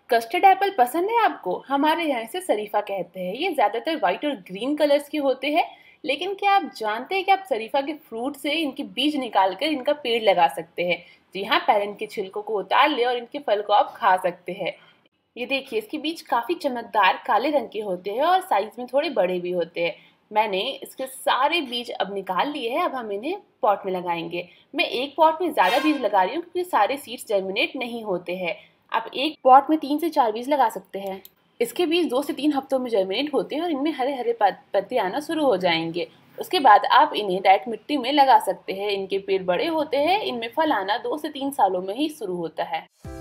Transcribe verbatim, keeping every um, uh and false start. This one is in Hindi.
कस्टर्ड एप्पल पसंद है आपको? हमारे यहाँ इसे शरीफा कहते हैं। ये ज़्यादातर वाइट और ग्रीन कलर्स के होते हैं, लेकिन क्या आप जानते हैं कि आप शरीफा के फ्रूट से इनके बीज निकाल कर इनका पेड़ लगा सकते हैं। जी हाँ, पहले इनके छिलकों को उतार ले और इनके फल को आप खा सकते हैं। ये देखिए, इसके बीज काफ़ी चमकदार काले रंग के होते हैं और साइज में थोड़े बड़े भी होते हैं। मैंने इसके सारे बीज अब निकाल लिए हैं। अब हम इन्हें पॉट में लगाएंगे। मैं एक पॉट में ज़्यादा बीज लगा रही हूँ क्योंकि सारे सीड्स जर्मिनेट नहीं होते हैं। आप एक पॉट में तीन से चार बीज लगा सकते हैं। इसके बीज दो से तीन हफ्तों में जर्मिनेट होते हैं और इनमें हरे हरे पत्ते आना शुरू हो जाएंगे। उसके बाद आप इन्हें डायरेक्ट मिट्टी में लगा सकते हैं। इनके पेड़ बड़े होते हैं, इनमें फल आना दो से तीन सालों में ही शुरू होता है।